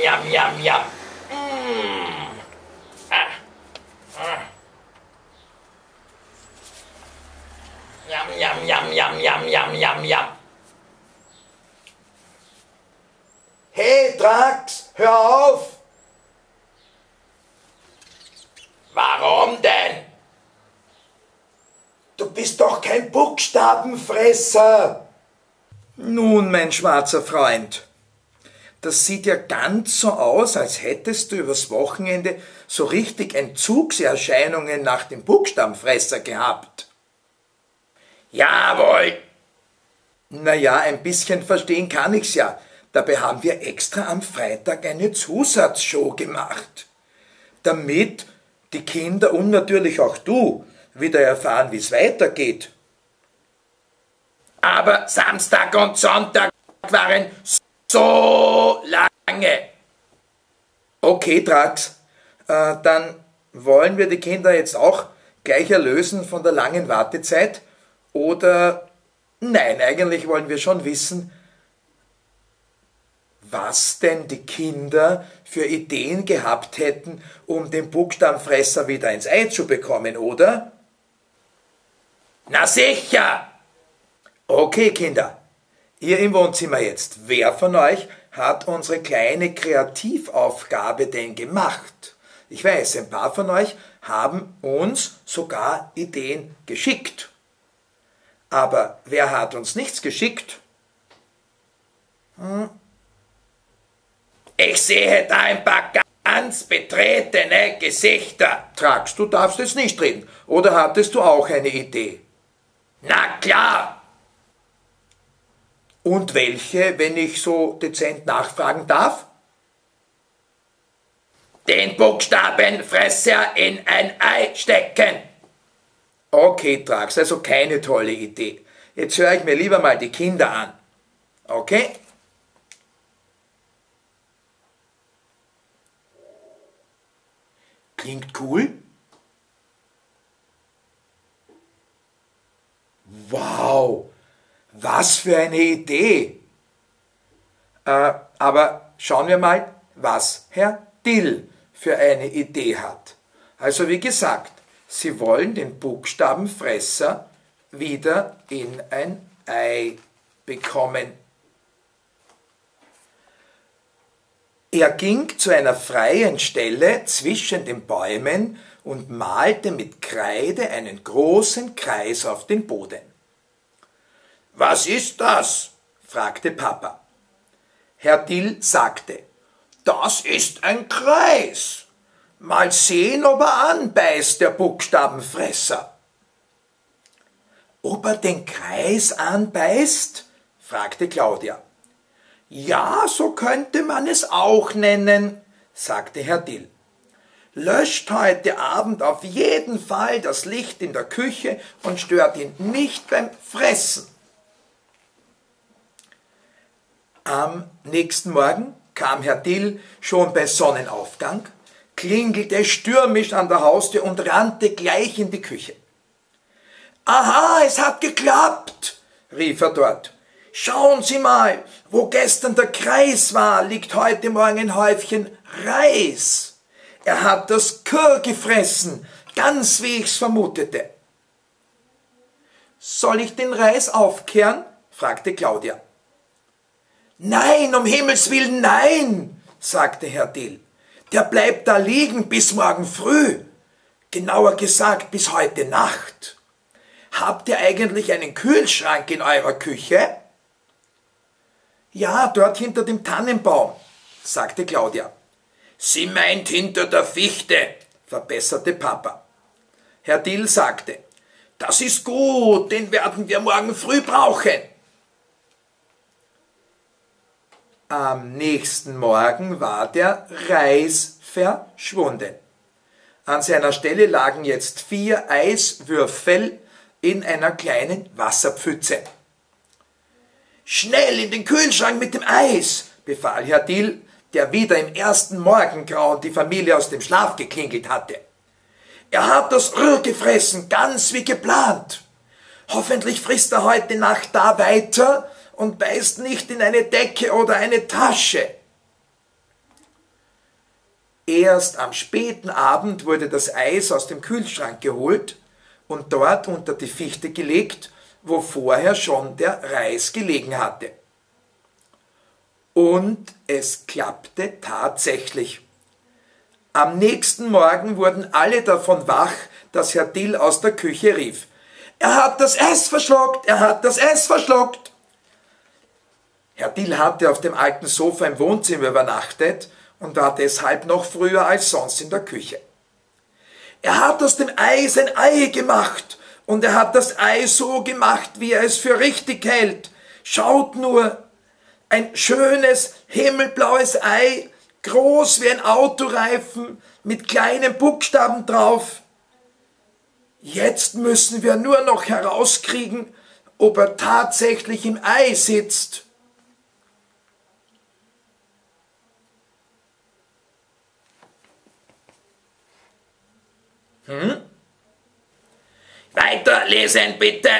yum, yum, yum. Mm. Ah. Ah. Yum, yum, yum, yum, yum, yum, yum, yum. Hey Drax, hör auf! Warum denn? Du bist doch kein Buchstabenfresser! Nun, mein schwarzer Freund, das sieht ja ganz so aus, als hättest du übers Wochenende so richtig Entzugserscheinungen nach dem Buchstabenfresser gehabt. Jawohl. Naja, ein bisschen verstehen kann ich's ja. Dabei haben wir extra am Freitag eine Zusatzshow gemacht, damit die Kinder und natürlich auch du wieder erfahren, wie es weitergeht. Aber Samstag und Sonntag waren so lange. Okay, Drax, dann wollen wir die Kinder jetzt auch gleich erlösen von der langen Wartezeit? Oder nein, eigentlich wollen wir schon wissen, was denn die Kinder für Ideen gehabt hätten, um den Buchstabenfresser wieder ins Ei zu bekommen, oder? Na sicher. Okay, Kinder, ihr im Wohnzimmer jetzt. Wer von euch hat unsere kleine Kreativaufgabe denn gemacht? Ich weiß, ein paar von euch haben uns sogar Ideen geschickt. Aber wer hat uns nichts geschickt? Ich sehe da ein paar ganz betretene Gesichter. Drax, du darfst jetzt nicht reden. Oder hattest du auch eine Idee? Na klar. Und welche, wenn ich so dezent nachfragen darf? Den Buchstabenfresser in ein Ei stecken. Okay, Drax, also keine tolle Idee. Jetzt höre ich mir lieber mal die Kinder an. Okay? Klingt cool? Wow, was für eine Idee! Aber schauen wir mal, was Herr Dill für eine Idee hat. Also wie gesagt, Sie wollen den Buchstabenfresser wieder in ein Ei bekommen. Er ging zu einer freien Stelle zwischen den Bäumen und malte mit Kreide einen großen Kreis auf den Boden. Was ist das? Fragte Papa. Herr Dill sagte, das ist ein Kreis. Mal sehen, ob er anbeißt, der Buchstabenfresser. Ob er den Kreis anbeißt? Fragte Claudia. Ja, so könnte man es auch nennen, sagte Herr Dill. Löscht heute Abend auf jeden Fall das Licht in der Küche und stört ihn nicht beim Fressen. Am nächsten Morgen kam Herr Dill schon bei Sonnenaufgang, klingelte stürmisch an der Haustür und rannte gleich in die Küche. »Aha, es hat geklappt«, rief er dort. »Schauen Sie mal, wo gestern der Kreis war, liegt heute Morgen ein Häufchen Reis. Er hat das Kürr gefressen, ganz wie ich's vermutete.« »Soll ich den Reis aufkehren?« fragte Claudia. »Nein, um Himmels willen, nein«, sagte Herr Dill. »Der bleibt da liegen bis morgen früh, genauer gesagt bis heute Nacht. Habt ihr eigentlich einen Kühlschrank in eurer Küche?« »Ja, dort hinter dem Tannenbaum«, sagte Claudia. Sie meint hinter der Fichte«, verbesserte Papa. Herr Dill sagte, »Das ist gut, den werden wir morgen früh brauchen.« Am nächsten Morgen war der Reis verschwunden. An seiner Stelle lagen jetzt 4 Eiswürfel in einer kleinen Wasserpfütze. »Schnell in den Kühlschrank mit dem Eis«, befahl Herr Dill, der wieder im ersten Morgengrauen die Familie aus dem Schlaf geklingelt hatte. »Er hat das Rühr gefressen, ganz wie geplant. Hoffentlich frisst er heute Nacht da weiter und beißt nicht in eine Decke oder eine Tasche.« Erst am späten Abend wurde das Eis aus dem Kühlschrank geholt und dort unter die Fichte gelegt, wo vorher schon der Reis gelegen hatte. Und es klappte tatsächlich. Am nächsten Morgen wurden alle davon wach, dass Herr Dill aus der Küche rief: Er hat das Eis verschluckt, er hat das Eis verschluckt. Herr Dill hatte auf dem alten Sofa im Wohnzimmer übernachtet und war deshalb noch früher als sonst in der Küche. Er hat aus dem Eis ein Ei gemacht und er hat das Ei so gemacht, wie er es für richtig hält. Schaut nur, ein schönes himmelblaues Ei, groß wie ein Autoreifen, mit kleinen Buchstaben drauf. Jetzt müssen wir nur noch herauskriegen, ob er tatsächlich im Ei sitzt. Weiterlesen bitte.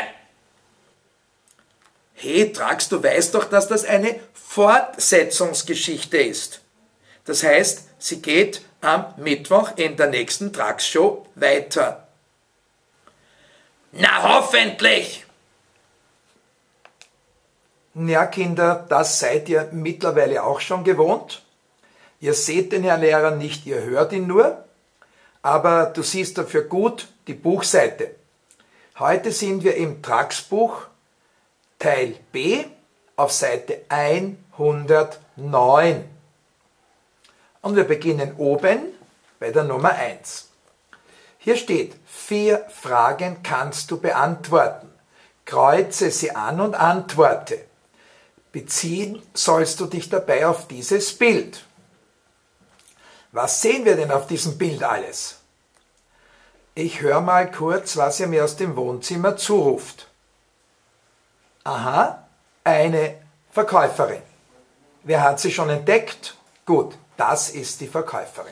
Hey, Drax, du weißt doch, dass das eine Fortsetzungsgeschichte ist. Das heißt, sie geht am Mittwoch in der nächsten Drax-Show weiter. Na hoffentlich. Ja, Kinder, das seid ihr mittlerweile auch schon gewohnt. Ihr seht den Herrn Lehrer nicht, ihr hört ihn nur, aber du siehst dafür gut die Buchseite. Heute sind wir im Drax-Buch Teil B auf Seite 109. Und wir beginnen oben bei der Nummer 1. Hier steht: 4 Fragen kannst du beantworten. Kreuze sie an und antworte. Beziehen sollst du dich dabei auf dieses Bild. Was sehen wir denn auf diesem Bild alles? Ich höre mal kurz, was ihr mir aus dem Wohnzimmer zuruft. Aha, eine Verkäuferin. Wer hat sie schon entdeckt? Gut, das ist die Verkäuferin.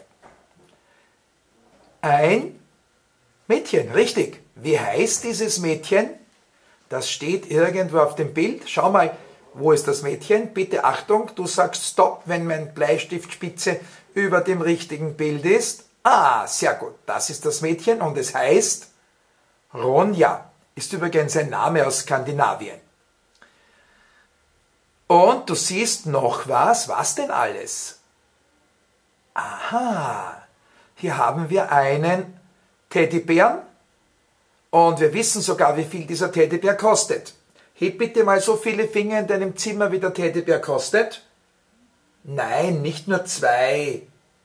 Ein Mädchen, richtig. Wie heißt dieses Mädchen? Das steht irgendwo auf dem Bild. Schau mal, wo ist das Mädchen? Bitte Achtung, du sagst Stopp, wenn mein Bleistiftspitze über dem richtigen Bild ist. Ah, sehr gut, das ist das Mädchen und es heißt Ronja. Ist übrigens ein Name aus Skandinavien. Und du siehst noch was. Was denn alles? Aha, hier haben wir einen Teddybären und wir wissen sogar, wie viel dieser Teddybär kostet. Heb bitte mal so viele Finger in deinem Zimmer, wie der Teddybär kostet. Nein, nicht nur 2.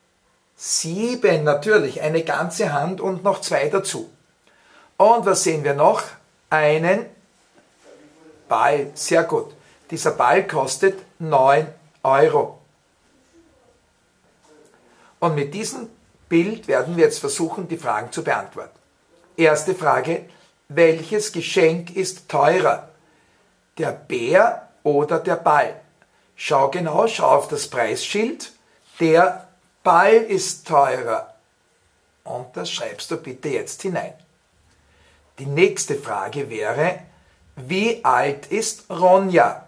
7 natürlich, eine ganze Hand und noch 2 dazu. Und was sehen wir noch? Einen Ball, sehr gut. Dieser Ball kostet 9 Euro. Und mit diesem Bild werden wir jetzt versuchen, die Fragen zu beantworten. Erste Frage: Welches Geschenk ist teurer? Der Bär oder der Ball? Schau genau, schau auf das Preisschild. Der Ball ist teurer. Und das schreibst du bitte jetzt hinein. Die nächste Frage wäre: Wie alt ist Ronja?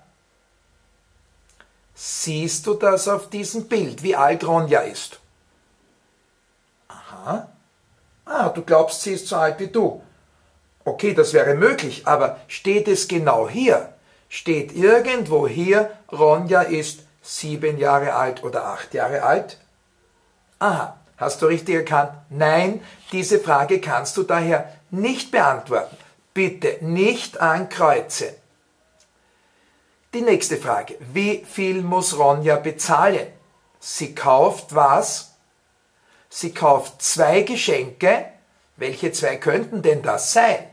Siehst du das auf diesem Bild, wie alt Ronja ist? Aha. Ah, du glaubst, sie ist so alt wie du. Okay, das wäre möglich, aber steht es genau hier? Steht irgendwo hier, Ronja ist 7 Jahre alt oder 8 Jahre alt? Aha, hast du richtig erkannt? Nein, diese Frage kannst du daher nicht beantworten. Bitte nicht ankreuzen. Die nächste Frage: Wie viel muss Ronja bezahlen? Sie kauft was? Sie kauft 2 Geschenke. Welche 2 könnten denn das sein?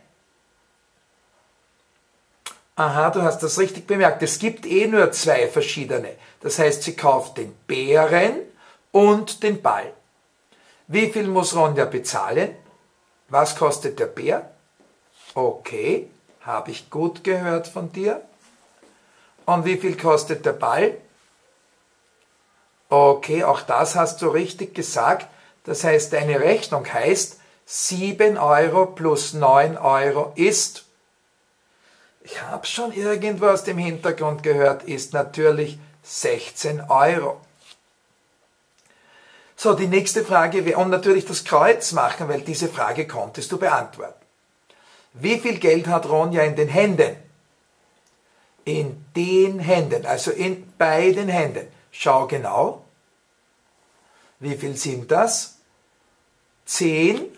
Aha, du hast das richtig bemerkt. Es gibt nur 2 verschiedene. Das heißt, sie kauft den Bären und den Ball. Wie viel muss Ronja bezahlen? Was kostet der Bär? Okay, habe ich gut gehört von dir. Und wie viel kostet der Ball? Okay, auch das hast du richtig gesagt. Das heißt, deine Rechnung heißt 7 Euro plus 9 Euro ist, ich habe schon irgendwo aus dem Hintergrund gehört, ist natürlich 16 Euro. So, die nächste Frage, und natürlich das Kreuz machen, weil diese Frage konntest du beantworten. Wie viel Geld hat Ronja in den Händen? In den Händen, also in beiden Händen. Schau genau. Wie viel sind das? 10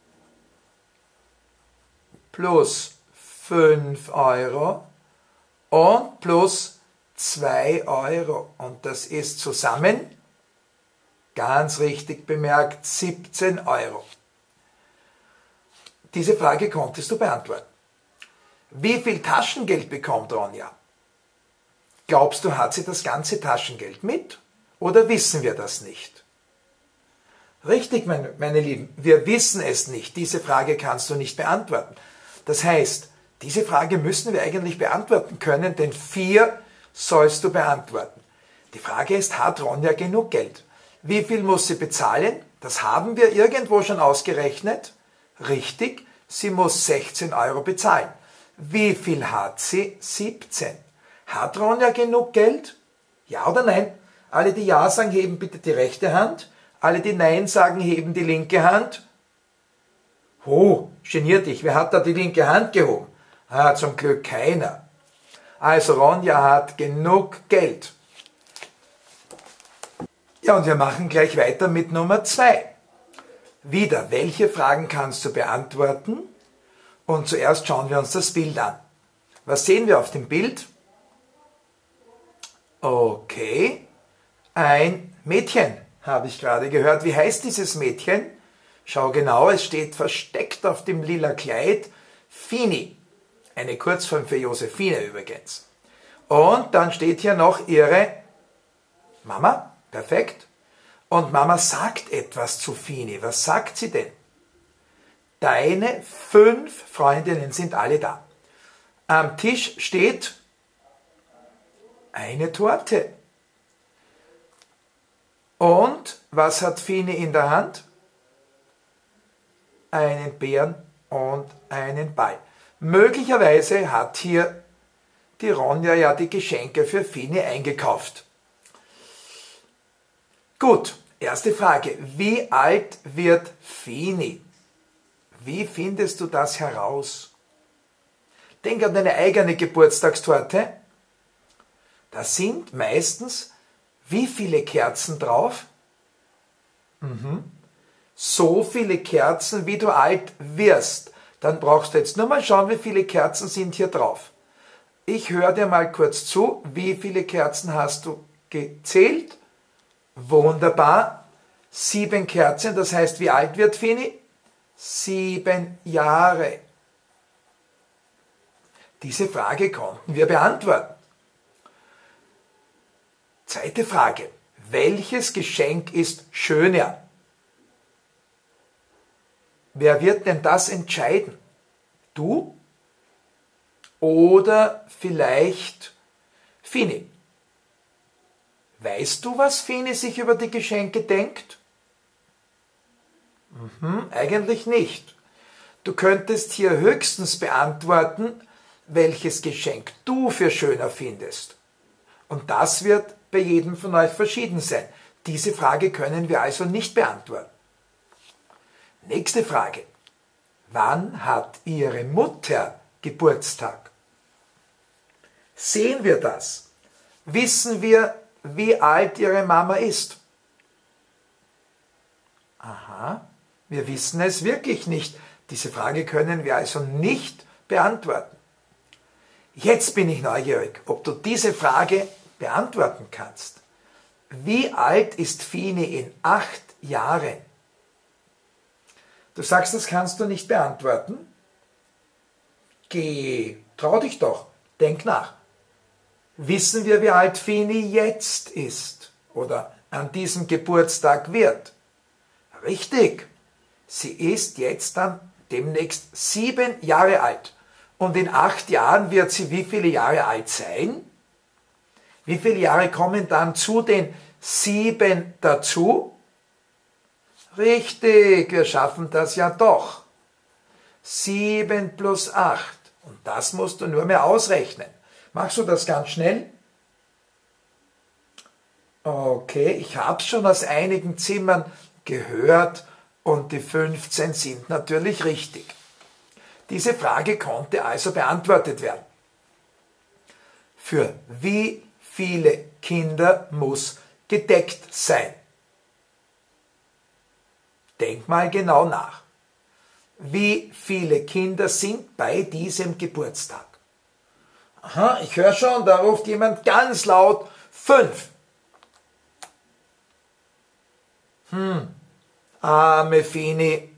plus 5 Euro und plus 2 Euro. Und das ist zusammen, ganz richtig bemerkt, 17 Euro. Diese Frage konntest du beantworten. Wie viel Taschengeld bekommt Ronja? Glaubst du, hat sie das ganze Taschengeld mit? Oder wissen wir das nicht? Richtig, meine Lieben, wir wissen es nicht. Diese Frage kannst du nicht beantworten. Das heißt, diese Frage müssen wir eigentlich beantworten können, denn 4 sollst du beantworten. Die Frage ist, hat Ronja genug Geld? Wie viel muss sie bezahlen? Das haben wir irgendwo schon ausgerechnet. Richtig, sie muss 16 Euro bezahlen. Wie viel hat sie? 17. Hat Ronja genug Geld? Ja oder nein? Alle, die Ja sagen, heben bitte die rechte Hand. Alle, die Nein sagen, heben die linke Hand. Oh, geniert dich. Wer hat da die linke Hand gehoben? Ah, zum Glück keiner. Also Ronja hat genug Geld. Ja, und wir machen gleich weiter mit Nummer 2. Wieder, welche Fragen kannst du beantworten? Und zuerst schauen wir uns das Bild an. Was sehen wir auf dem Bild? Okay, ein Mädchen, habe ich gerade gehört. Wie heißt dieses Mädchen? Schau genau, es steht versteckt auf dem lila Kleid Fini. Eine Kurzform für Josephine übrigens. Und dann steht hier noch ihre Mama. Perfekt. Und Mama sagt etwas zu Fini. Was sagt sie denn? Deine 5 Freundinnen sind alle da. Am Tisch steht eine Torte. Und was hat Fini in der Hand? Einen Bären und einen Ball. Möglicherweise hat hier die Ronja ja die Geschenke für Fini eingekauft. Gut, erste Frage. Wie alt wird Fini? Wie findest du das heraus? Denk an deine eigene Geburtstagstorte. Da sind meistens wie viele Kerzen drauf? So viele Kerzen, wie du alt wirst. Dann brauchst du jetzt nur mal schauen, wie viele Kerzen sind hier drauf. Ich höre dir mal kurz zu. Wie viele Kerzen hast du gezählt? Wunderbar. 7 Kerzen, das heißt, wie alt wird Fini? 7 Jahre. Diese Frage konnten wir beantworten. Zweite Frage. Welches Geschenk ist schöner? Wer wird denn das entscheiden? Du? Oder vielleicht Fini? Weißt du, was Fini sich über die Geschenke denkt? Eigentlich nicht. Du könntest hier höchstens beantworten, welches Geschenk du für schöner findest. Und das wird bei jedem von euch verschieden sein. Diese Frage können wir also nicht beantworten. Nächste Frage. Wann hat ihre Mutter Geburtstag? Sehen wir das? Wissen wir, wie alt ihre Mama ist? Aha, wir wissen es wirklich nicht. Diese Frage können wir also nicht beantworten. Jetzt bin ich neugierig, ob du diese Frage beantworten kannst. Wie alt ist Fini in 8 Jahren? Du sagst, das kannst du nicht beantworten? Trau dich doch, denk nach. Wissen wir, wie alt Fini jetzt ist oder an diesem Geburtstag wird? Richtig, sie ist jetzt dann demnächst 7 Jahre alt. Und in 8 Jahren wird sie wie viele Jahre alt sein? Wie viele Jahre kommen dann zu den 7 dazu? Richtig, wir schaffen das ja doch. 7 plus 8. Und das musst du nur mehr ausrechnen. Machst du das ganz schnell? Okay, ich habe es schon aus einigen Zimmern gehört und die 15 sind natürlich richtig. Diese Frage konnte also beantwortet werden. Für wie viele Kinder muss gedeckt sein? Denk mal genau nach. Wie viele Kinder sind bei diesem Geburtstag? Aha, ich höre schon, da ruft jemand ganz laut 5. Arme Fini,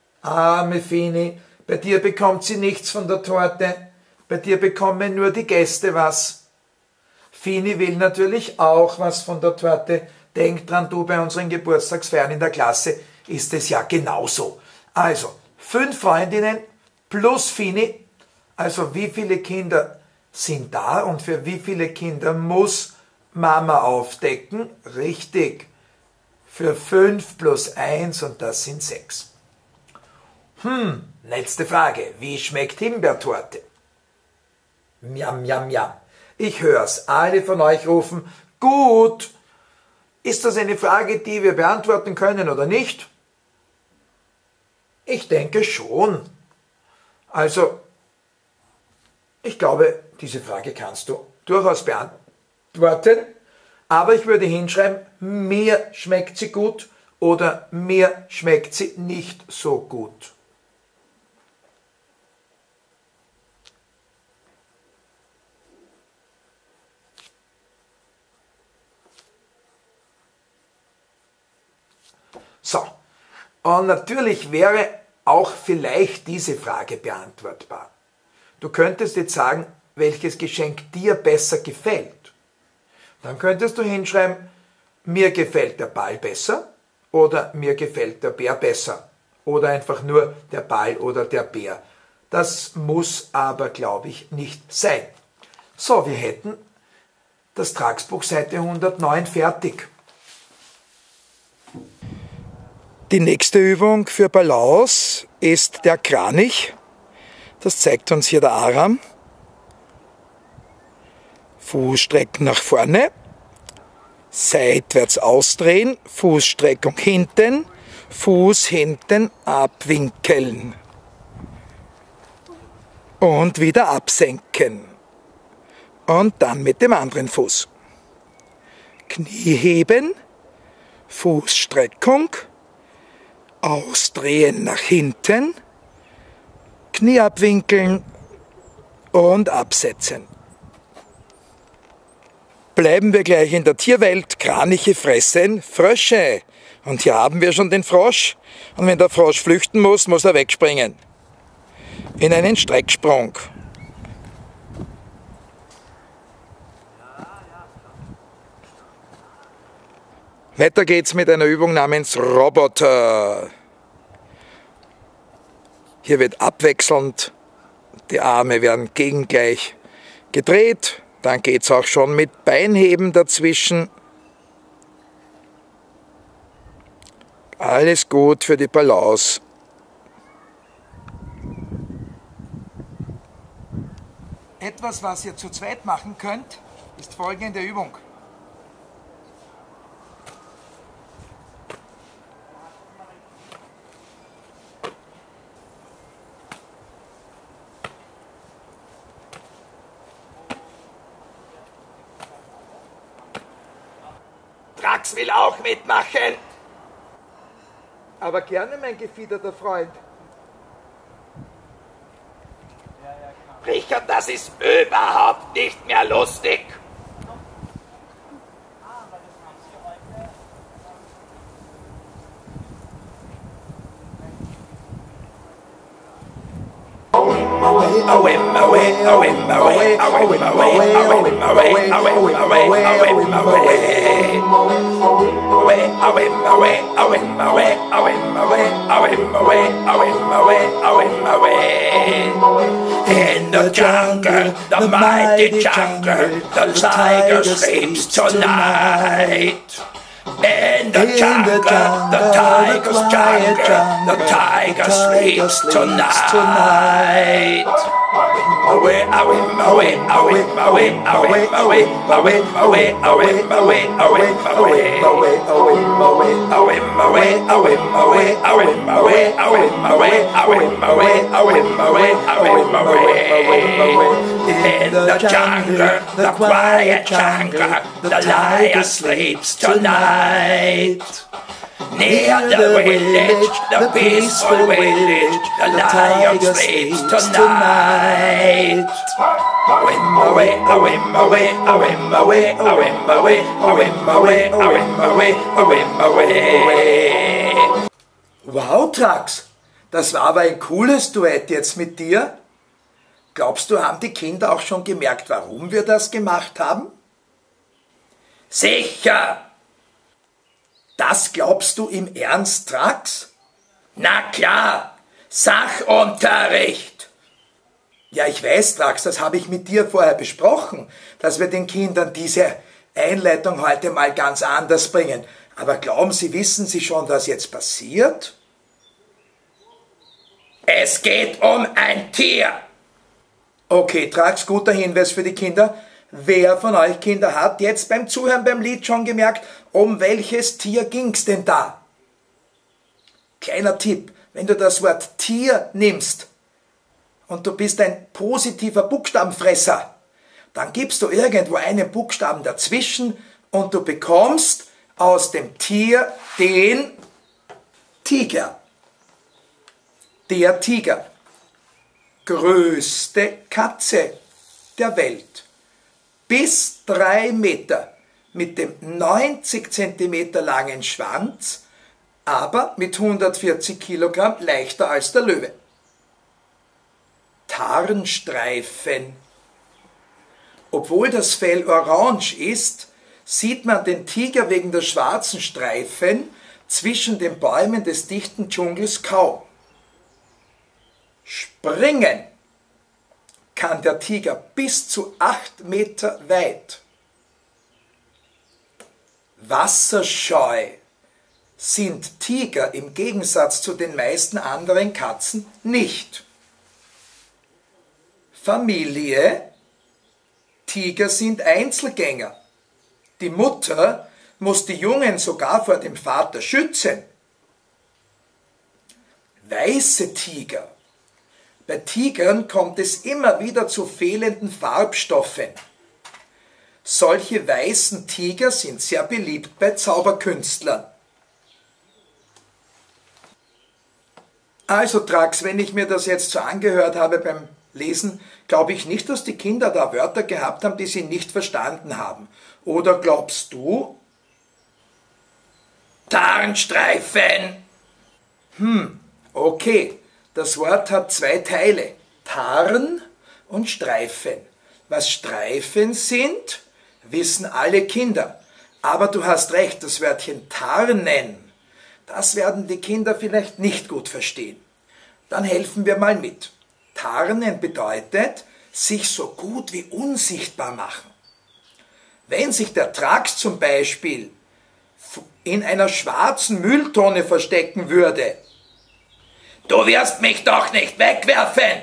bei dir bekommt sie nichts von der Torte, bei dir bekommen nur die Gäste was. Fini will natürlich auch was von der Torte. Denk dran, du, bei unseren Geburtstagsfeiern in der Klasse ist es ja genauso. Also, 5 Freundinnen plus Fini, also wie viele Kinder sind da und für wie viele Kinder muss Mama aufdecken? Richtig, für 5 plus 1 und das sind 6. Letzte Frage, wie schmeckt Himbeertorte? Miam, miam, miam. Ich hör's, alle von euch rufen, gut. Ist das eine Frage, die wir beantworten können oder nicht? Ich denke schon. Also, ich glaube, diese Frage kannst du durchaus beantworten, aber ich würde hinschreiben, mir schmeckt sie gut oder mir schmeckt sie nicht so gut. So, und natürlich wäre auch vielleicht diese Frage beantwortbar. Du könntest jetzt sagen, welches Geschenk dir besser gefällt. Dann könntest du hinschreiben, mir gefällt der Ball besser oder mir gefällt der Bär besser oder einfach nur der Ball oder der Bär. Das muss aber, glaube ich, nicht sein. So, wir hätten das Tragsbuch Seite 109 fertig. Die nächste Übung für Balance ist der Kranich. Das zeigt uns hier der Aram. Fußstrecken nach vorne, seitwärts ausdrehen, Fußstreckung hinten, Fuß hinten abwinkeln und wieder absenken und dann mit dem anderen Fuß. Knie heben, Fußstreckung, ausdrehen nach hinten, Knie abwinkeln und absetzen. Bleiben wir gleich in der Tierwelt. Kraniche fressen Frösche. Und hier haben wir schon den Frosch. Und wenn der Frosch flüchten muss, muss er wegspringen. In einen Strecksprung. Weiter geht's mit einer Übung namens Roboter. Hier wird abwechselnd, die Arme werden gegengleich gedreht. Dann geht es auch schon mit Beinheben dazwischen. Alles gut für die Balance. Etwas, was ihr zu zweit machen könnt, ist folgende Übung. Drax will auch mitmachen. Aber gerne, mein gefiederter Freund. Richard, das ist überhaupt nicht mehr lustig. In the jungle, the mighty jungle, the tiger sleeps tonight. In the jungle, the tiger's jungle, the tiger sleeps tonight. In the jungle, the quiet jungle, the tiger sleeps tonight. Near the village, the peaceful village, the lion sleeps tonight. Awim away, awim away, awim away, awim away, awim away, awim away, awim away. Wow, Trax, das war aber ein cooles Duett jetzt mit dir. Glaubst du, haben die Kinder auch schon gemerkt, warum wir das gemacht haben? Sicher! Das glaubst du im Ernst, Trax? Na klar, Sachunterricht. Ja, ich weiß, Trax, das habe ich mit dir vorher besprochen, dass wir den Kindern diese Einleitung heute mal ganz anders bringen. Aber glauben Sie, wissen Sie schon, was jetzt passiert? Es geht um ein Tier. Okay, Trax, guter Hinweis für die Kinder. Wer von euch Kinder hat jetzt beim Zuhören beim Lied schon gemerkt, um welches Tier ging's denn da? Kleiner Tipp, wenn du das Wort Tier nimmst und du bist ein positiver Buchstabenfresser, dann gibst du irgendwo einen Buchstaben dazwischen und du bekommst aus dem Tier den Tiger. Der Tiger. Größte Katze der Welt. Bis 3 Meter mit dem 90 Zentimeter langen Schwanz, aber mit 140 Kilogramm leichter als der Löwe. Tarnstreifen. Obwohl das Fell orange ist, sieht man den Tiger wegen der schwarzen Streifen zwischen den Bäumen des dichten Dschungels kaum. Springen kann der Tiger bis zu 8 Meter weit. Wasserscheu sind Tiger im Gegensatz zu den meisten anderen Katzen nicht. Familie: Tiger sind Einzelgänger. Die Mutter muss die Jungen sogar vor dem Vater schützen. Weiße Tiger. Bei Tigern kommt es immer wieder zu fehlenden Farbstoffen. Solche weißen Tiger sind sehr beliebt bei Zauberkünstlern. Also Trax, wenn ich mir das jetzt so angehört habe beim Lesen, glaube ich nicht, dass die Kinder da Wörter gehabt haben, die sie nicht verstanden haben. Oder glaubst du? Tarnstreifen. Okay. Das Wort hat 2 Teile, Tarn und Streifen. Was Streifen sind, wissen alle Kinder. Aber du hast recht, das Wörtchen tarnen, das werden die Kinder vielleicht nicht gut verstehen. Dann helfen wir mal mit. Tarnen bedeutet, sich so gut wie unsichtbar machen. Wenn sich der Trax zum Beispiel in einer schwarzen Mülltonne verstecken würde, Du wirst mich doch nicht wegwerfen!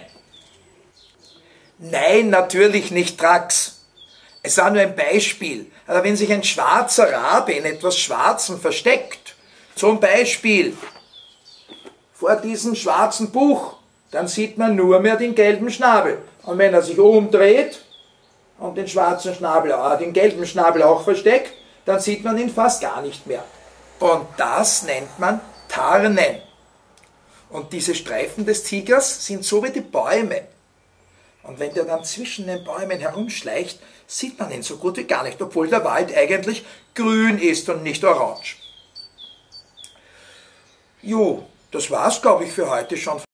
Nein, natürlich nicht, Trax. Es war nur ein Beispiel. Aber wenn sich ein schwarzer Rabe in etwas Schwarzem versteckt, zum Beispiel vor diesem schwarzen Buch, dann sieht man nur mehr den gelben Schnabel. Und wenn er sich umdreht und den schwarzen Schnabel, den gelben Schnabel auch versteckt, dann sieht man ihn fast gar nicht mehr. Und das nennt man Tarnen. Und diese Streifen des Tigers sind so wie die Bäume. Und wenn der dann zwischen den Bäumen herumschleicht, sieht man ihn so gut wie gar nicht, obwohl der Wald eigentlich grün ist und nicht orange. Jo, das war's, glaube ich, für heute schon.